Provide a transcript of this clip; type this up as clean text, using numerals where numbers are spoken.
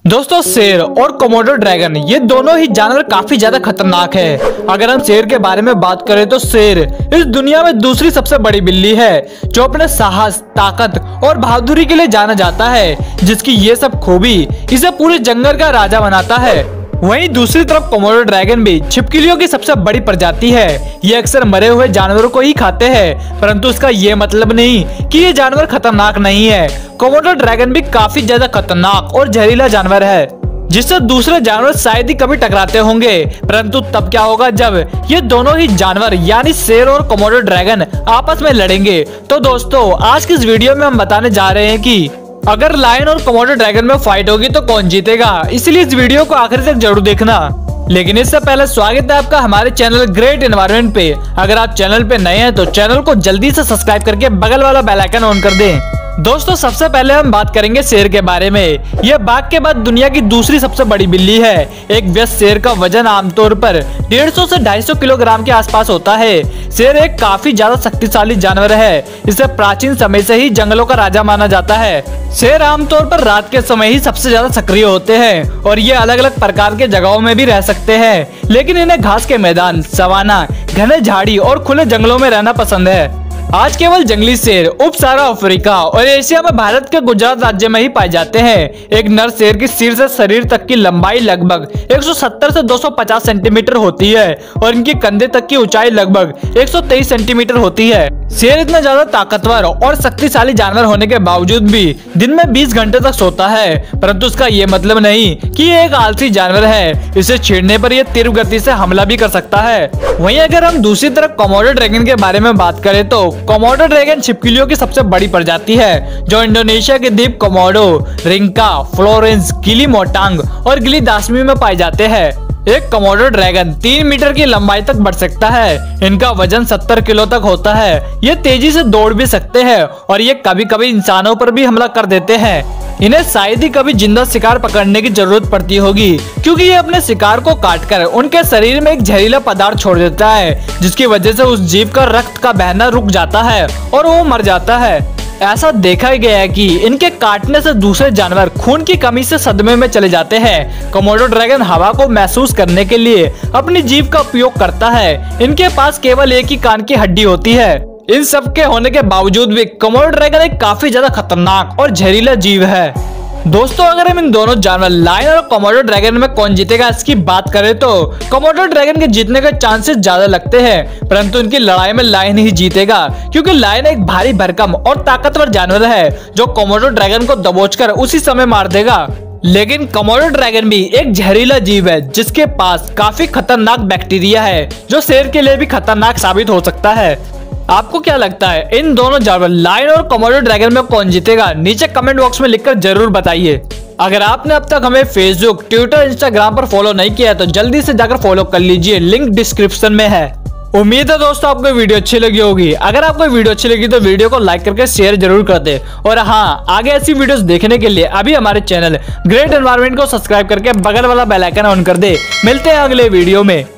दोस्तों शेर और कोमोडो ड्रैगन ये दोनों ही जानवर काफी ज्यादा खतरनाक है। अगर हम शेर के बारे में बात करें तो शेर इस दुनिया में दूसरी सबसे बड़ी बिल्ली है जो अपने साहस, ताकत और बहादुरी के लिए जाना जाता है, जिसकी ये सब खूबी इसे पूरे जंगल का राजा बनाता है। वहीं दूसरी तरफ कोमोडो ड्रैगन भी छिपकलियों की सबसे बड़ी प्रजाति है। ये अक्सर मरे हुए जानवरों को ही खाते हैं, परंतु इसका ये मतलब नहीं कि ये जानवर खतरनाक नहीं है। कोमोडो ड्रैगन भी काफी ज्यादा खतरनाक और जहरीला जानवर है, जिससे दूसरे जानवर शायद ही कभी टकराते होंगे। परंतु तब क्या होगा जब ये दोनों ही जानवर यानी शेर और कोमोडो ड्रैगन आपस में लड़ेंगे। तो दोस्तों आज की इस वीडियो में हम बताने जा रहे हैं कि अगर लायन और कोमोडो ड्रैगन में फाइट होगी तो कौन जीतेगा, इसलिए इस वीडियो को आखिर तक जरूर देखना। लेकिन इससे पहले स्वागत है आपका हमारे चैनल ग्रेट एनवायरनमेंट पे। अगर आप चैनल पे नए हैं तो चैनल को जल्दी से सब्सक्राइब करके बगल वाला बेल आइकन ऑन कर दें। दोस्तों सबसे पहले हम बात करेंगे शेर के बारे में। यह बाघ के बाद दुनिया की दूसरी सबसे बड़ी बिल्ली है। एक व्यस्त शेर का वजन आमतौर पर 150 से 250 किलोग्राम के आसपास होता है। शेर एक काफी ज्यादा शक्तिशाली जानवर है। इसे प्राचीन समय से ही जंगलों का राजा माना जाता है। शेर आमतौर पर रात के समय ही सबसे ज्यादा सक्रिय होते हैं और ये अलग अलग प्रकार के जगहों में भी रह सकते हैं, लेकिन इन्हें घास के मैदान, सवाना, घने झाड़ी और खुले जंगलों में रहना पसंद है। आज केवल जंगली शेर उप सारा अफ्रीका और एशिया में भारत के गुजरात राज्य में ही पाए जाते हैं। एक नर शेर की सिर से शरीर तक की लंबाई लगभग 170 से 250 सेंटीमीटर होती है और इनके कंधे तक की ऊंचाई लगभग 123 सेंटीमीटर होती है। शेर इतना ज्यादा ताकतवर और शक्तिशाली जानवर होने के बावजूद भी दिन में 20 घंटे तक सोता है, परंतु इसका ये मतलब नहीं कि ये एक आलसी जानवर है। इसे छेड़ने पर यह तीव्र गति से हमला भी कर सकता है। वहीं अगर हम दूसरी तरफ कोमोडो ड्रैगन के बारे में बात करें तो कोमोडो ड्रैगन छिपकलियों की सबसे बड़ी प्रजाति है, जो इंडोनेशिया के द्वीप कोमोडो, रिंका, फ्लोरेंस, गिली मोटांग और गिली दासमी में पाए जाते हैं। एक कोमोडो ड्रैगन 3 मीटर की लंबाई तक बढ़ सकता है। इनका वजन 70 किलो तक होता है। ये तेजी से दौड़ भी सकते हैं और ये कभी कभी इंसानों पर भी हमला कर देते हैं। इन्हें शायद ही कभी जिंदा शिकार पकड़ने की जरूरत पड़ती होगी, क्योंकि ये अपने शिकार को काटकर उनके शरीर में एक जहरीला पदार्थ छोड़ देता है, जिसकी वजह से उस जीव का रक्त का बहना रुक जाता है और वो मर जाता है। ऐसा देखा गया है कि इनके काटने से दूसरे जानवर खून की कमी से सदमे में चले जाते हैं। कोमोडो ड्रैगन हवा को महसूस करने के लिए अपनी जीभ का उपयोग करता है। इनके पास केवल एक ही कान की हड्डी होती है। इन सब के होने के बावजूद भी कोमोडो ड्रैगन एक काफी ज्यादा खतरनाक और जहरीला जीव है। दोस्तों अगर हम इन दोनों जानवर लायन और कोमोडो ड्रैगन में कौन जीतेगा इसकी बात करें तो कोमोडो ड्रैगन के जीतने के चांसेस ज्यादा लगते हैं, परंतु इनकी लड़ाई में लायन ही जीतेगा, क्योंकि लायन एक भारी भरकम और ताकतवर जानवर है जो कोमोडो ड्रैगन को दबोचकर उसी समय मार देगा। लेकिन कोमोडो ड्रैगन भी एक जहरीला जीव है जिसके पास काफी खतरनाक बैक्टीरिया है, जो शेर के लिए भी खतरनाक साबित हो सकता है। आपको क्या लगता है इन दोनों जानवर लायन और कोमोडो ड्रैगन में कौन जीतेगा? नीचे कमेंट बॉक्स में लिखकर जरूर बताइए। अगर आपने अब तक हमें फेसबुक, ट्विटर, इंस्टाग्राम पर फॉलो नहीं किया है तो जल्दी से जाकर फॉलो कर लीजिए, लिंक डिस्क्रिप्शन में है। उम्मीद है दोस्तों आपको वीडियो अच्छी लगी होगी। अगर आपको वीडियो अच्छी लगी तो वीडियो को लाइक करके शेयर जरूर कर दे। और हाँ, आगे ऐसी वीडियोस देखने के लिए अभी हमारे चैनल ग्रेट एनवायरनमेंट को सब्सक्राइब करके बगल वाला बेल आइकन ऑन कर दे। मिलते हैं अगले वीडियो में।